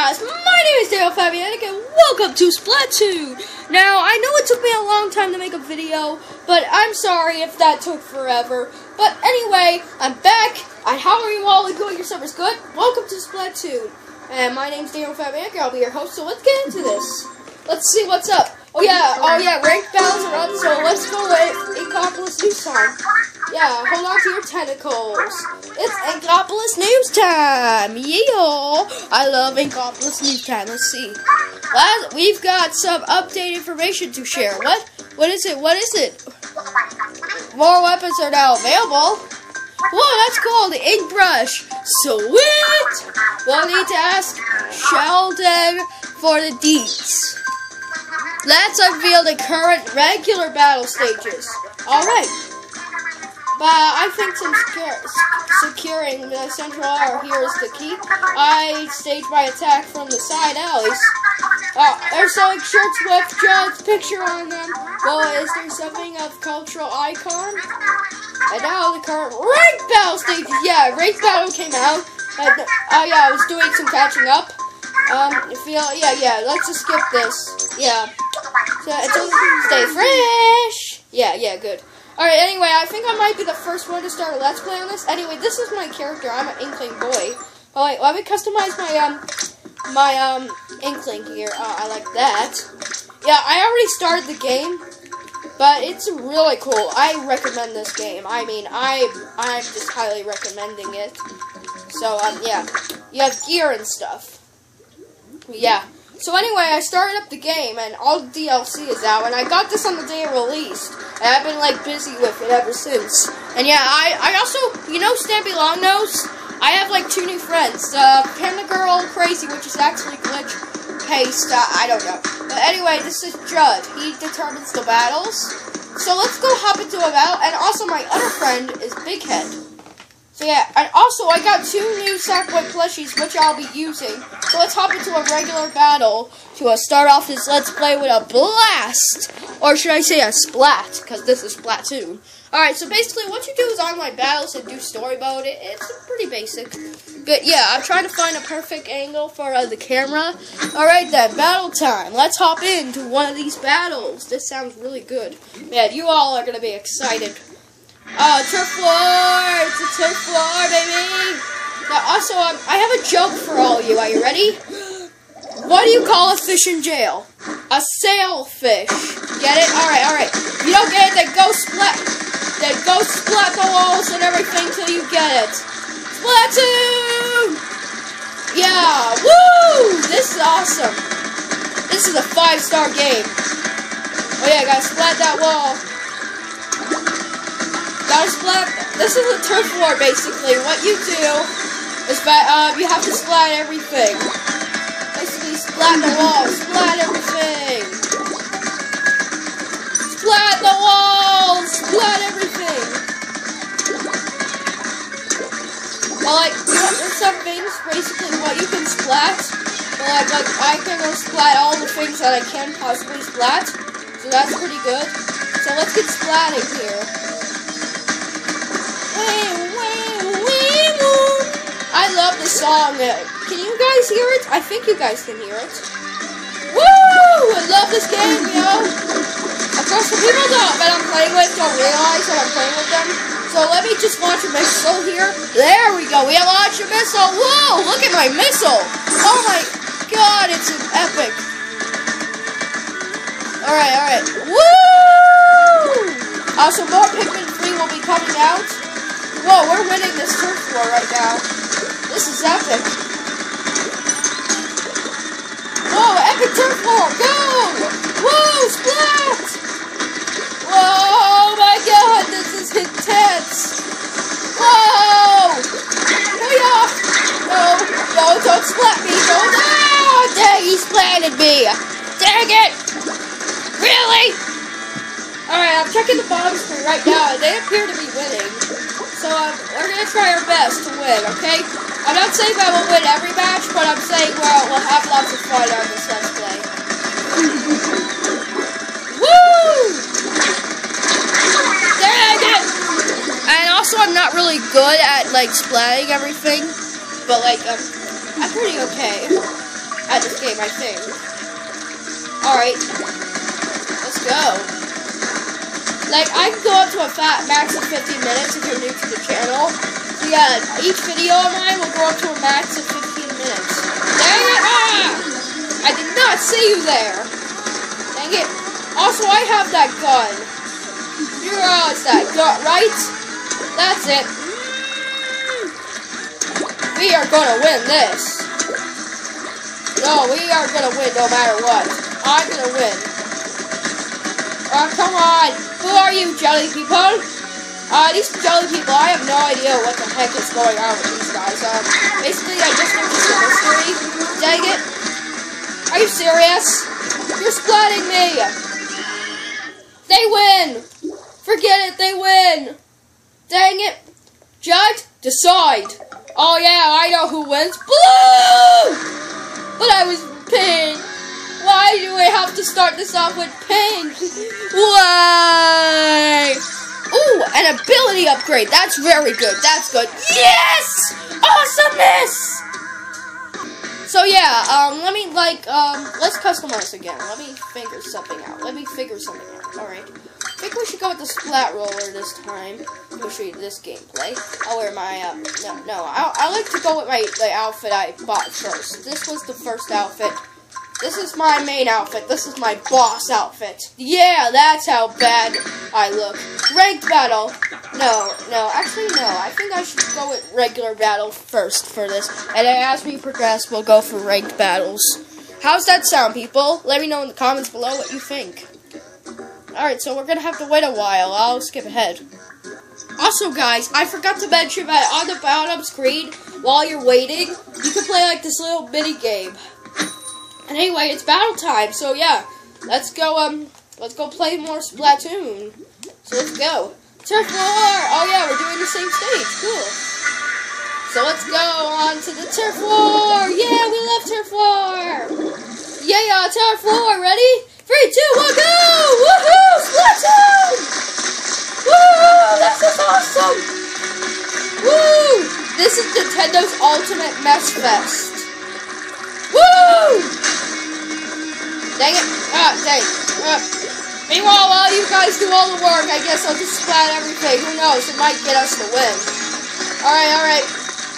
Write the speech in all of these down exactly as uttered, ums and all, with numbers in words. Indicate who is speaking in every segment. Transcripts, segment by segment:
Speaker 1: guys, my name is Dale Fabianic and welcome to Splatoon! Now, I know it took me a long time to make a video, but I'm sorry if that took forever. But anyway, I'm back. I how are you all enjoying your summers good? Welcome to Splatoon. And my name's Dale Fabianic, I'll be your host, so let's get into this. Let's see what's up. Oh yeah, oh yeah, ranked battles are up, so let's go with Inkopolis News Time. Yeah, hold on to your tentacles. It's Inkopolis News Time! Yeah! I love Inkopolis News Time. Let's see. Last, we've got some updated information to share. What? What is it? What is it? More weapons are now available. Whoa, that's cool. The ink brush. Sweet! We'll need to ask Sheldon for the deets. Let's unveil the current regular battle stages. Alright. But I think some secure, securing the central hour here is the key. I stage my attack from the side alleys. Uh, they're selling shirts with Judd's picture on them. Well, is there something of cultural icon? And now the current ranked battle stages. Yeah, ranked battle came out. And, uh, yeah, I was doing some catching up. Um, feel, yeah, yeah, let's just skip this. Yeah. So, until stay fresh. Yeah, yeah, good. Alright, anyway, I think I might be the first one to start a Let's Play on this. Anyway, this is my character. I'm an Inkling boy. Oh, wait, let me customize my, um, my, um, Inkling here. Uh, I like that. Yeah, I already started the game, but it's really cool. I recommend this game. I mean, I, I'm just highly recommending it. So, um, yeah. You have gear and stuff. Yeah. So anyway, I started up the game, and all the D L C is out, and I got this on the day it released, and I've been, like, busy with it ever since. And yeah, I, I also, you know Stampy Longnose? I have, like, two new friends, uh, Panda Girl Crazy, which is actually Glitch Paste, uh, I don't know. But anyway, this is Judd. He determines the battles. So let's go hop into a battle, and also my other friend is Big Head. So yeah, and also I got two new Sackboy plushies, which I'll be using. So let's hop into a regular battle to uh, start off this Let's Play with a blast! Or should I say a splat, because this is Splatoon. Alright, so basically what you do is online battles and do story mode. It, it's pretty basic. But yeah, I'm trying to find a perfect angle for uh, the camera. Alright then, battle time. Let's hop into one of these battles. This sounds really good. Man, you all are going to be excited. Oh, turf floor! It's a turf floor, baby! Now, also, um, I have a joke for all of you. Are you ready? What do you call a fish in jail? A sailfish. Get it? Alright, alright. If you don't get it, then go splat. Then go splat the walls and everything till you get it. Splatoon! Yeah, woo! This is awesome. This is a five-star game. Oh yeah, gotta splat that wall. Gotta splat. This is a turf war, basically. What you do is that um, you have to splat everything. Basically, splat the wall, splat everything. Splat the wall, splat everything. Well, like, you know, there's some things, basically, what you can splat. But, like, like, I can go splat all the things that I can possibly splat. So that's pretty good. So let's get splatting here. I love the song. Can you guys hear it? I think you guys can hear it. Woo! I love this game, yo. Of course, the people don't, that I'm playing with don't realize that I'm playing with them. So let me just launch a missile here. There we go. We have launched a missile. Whoa! Look at my missile. Oh my god, it's epic. Alright, alright. Woo! Also, more Pikmin three will be coming out. Whoa, we're winning this turf war right now. This is epic. Whoa, epic turf war, go! Whoa, splat! Whoa, my god, this is intense. Whoa! Oh, no, no, don't splat me, don't. Oh, dang, he splatted me. Dang it! Really? Alright, I'm checking the bottom screen right now, and they appear to be winning. So, um, we're gonna try our best to win, okay? I'm not saying that we'll win every match, but I'm saying, well, we'll have lots of fun on this Let's Play. Woo! Dang it! And also, I'm not really good at, like, splatting everything, but, like, um, I'm pretty okay. at this game, I think. Alright. Let's go. Like, I can go up to a fat max of fifteen minutes if you're new to the channel. So yeah, each video of mine will go up to a max of fifteen minutes. Dang it! Ah! I did not see you there! Dang it. Also, I have that gun. You realize that gun, right? That's it. We are gonna win this. No, we are gonna win no matter what. I'm gonna win. Oh, come on. Who are you, jelly people? Uh, these jelly people, I have no idea what the heck is going on with these guys. Um, basically, I just learned this history. Dang it. Are you serious? You're splatting me. They win. Forget it, they win. Dang it. Judge, decide. Oh yeah, I know who wins. Blue! But I was pink. Why do we have to start this off with pink? Why? Ooh, an ability upgrade. That's very good. That's good. Yes! Awesomeness! So yeah, um, let me like, um, let's customize again. Let me figure something out. Let me figure something out. Alright. I think we should go with the splat roller this time. Let me show you this gameplay. I'll wear my, um, no, no, I, I like to go with my, the outfit I bought first. This was the first outfit. This is my main outfit. This is my boss outfit. Yeah, that's how bad I look. Ranked battle. No, no, actually no. I think I should go with regular battle first for this. And then as we progress, we'll go for ranked battles. How's that sound, people? Let me know in the comments below what you think. Alright, so we're gonna have to wait a while. I'll skip ahead. Also, guys, I forgot to mention that on the bottom screen, while you're waiting, you can play like this little mini game. And anyway, it's battle time, so yeah, let's go, um, let's go play more Splatoon. So let's go. Turf War! Oh yeah, we're doing the same stage, cool. So let's go on to the Turf War! Yeah, we love Turf War! Yeah, Turf War, ready? Three, two, one, go! Woohoo! Splatoon! Woo! This is awesome! Woo! This is Nintendo's Ultimate Mess Fest. Woo! Dang it. Ah, dang. Uh, meanwhile, while you guys do all the work, I guess I'll just splat everything. Who knows? It might get us to win. Alright, alright.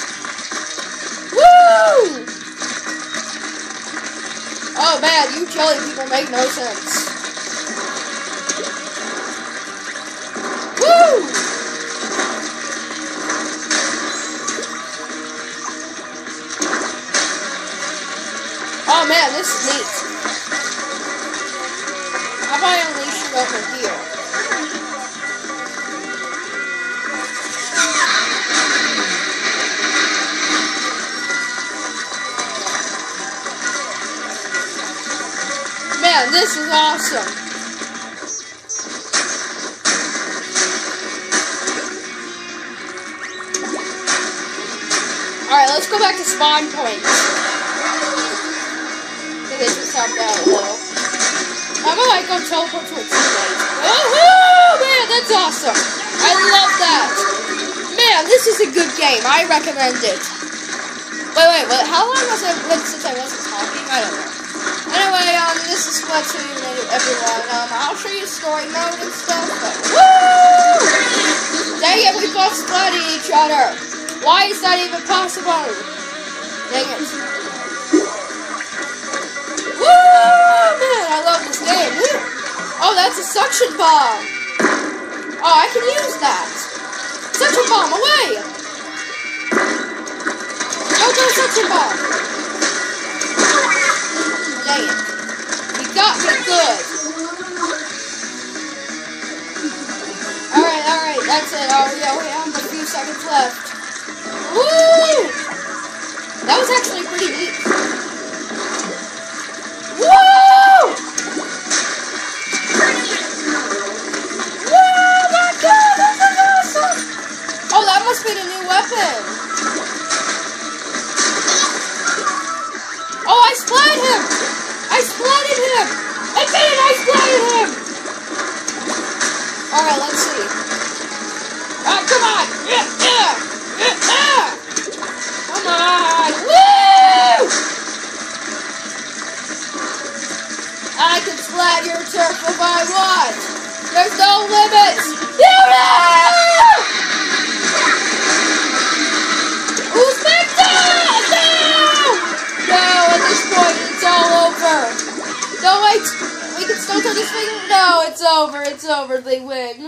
Speaker 1: Woo! Oh, man, you jelly people make no sense. Woo! Oh, man, this is neat. How about I unleash it over here? Man, this is awesome. Alright, let's go back to spawn points. This is how bad low. How about I go teleport to a teammate? Woohoo! Man, that's awesome. I love that. Man, this is a good game. I recommend it. Wait, wait, wait. How long was it been since I wasn't talking? I don't know. Anyway, um, this is Splatoon, everyone. Um, I'll show you story mode and stuff. But woo! Dang it, we both splatted each other. Why is that even possible? Dang it. Woo! Man, I love this game. Woo! Oh, that's a suction bomb. Oh, I can use that. Suction bomb, away! Go to the suction bomb. Dang it. You got me good. Alright, alright, that's it. Oh, yeah, we have a few seconds left. Woo! That was actually pretty neat. Woo! Woo! My God, that's awesome! Oh, that must be the new weapon. Oh, I splatted him! I splatted him! I did it! I splatted him! Alright, let's see. Ah, come on! Yeah, yeah! Yeah, yeah! Come on! Woo! No by what? There's no limits! Yeah! Who's picked up? No! No, at this point, it's all over. No, wait. We can still turn this thing. No, it's over. It's over. They win.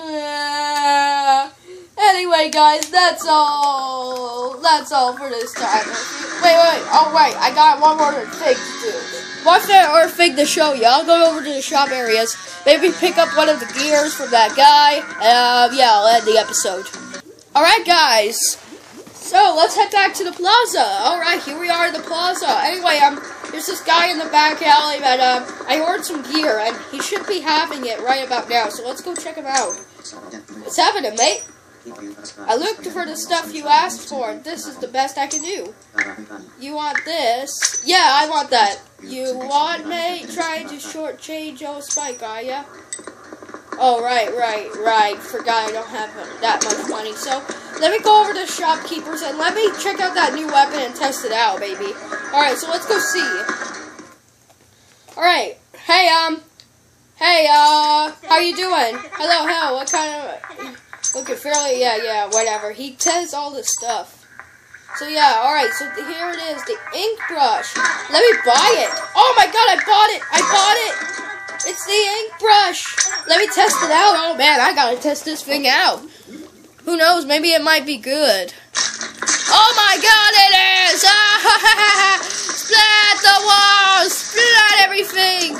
Speaker 1: Anyway, guys, that's all. That's all for this time. Wait, wait. Oh, wait. I got one more thing to do. Watch that or thing to show you. I'll go over to the shop areas. Maybe pick up one of the gears from that guy. Uh, yeah, I'll end the episode. Alright, guys. So, let's head back to the plaza. Alright, here we are in the plaza. Anyway, um, there's this guy in the back alley that, um, I ordered some gear, and he should be having it right about now. So, let's go check him out. What's happening, mate? I looked for the stuff you asked for, and this is the best I can do. You want this? Yeah, I want that. You want, mate? Trying to shortchange old Spike, are ya? Oh, right, right, right. Forgot I don't have that much money. So, let me go over to the shopkeepers, and let me check out that new weapon and test it out, baby. Alright, so let's go see. Alright. Hey, um. Hey, uh. How you doing? Hello, hello. What kind of... Looking fairly, yeah, yeah, whatever. He says all this stuff. So, yeah, alright, so here it is, the ink brush. Let me buy it. Oh my god, I bought it. I bought it. It's the ink brush. Let me test it out. Oh man, I gotta test this thing out. Who knows, maybe it might be good. Oh my god, it is. Ah, splat the walls. Splat everything.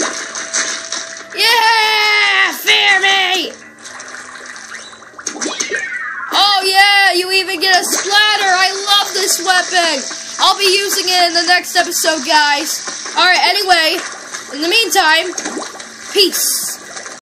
Speaker 1: Yeah, fear me. Oh yeah, you even get a splatter. I love this weapon. I'll be using it in the next episode, guys. Alright, anyway, in the meantime, peace.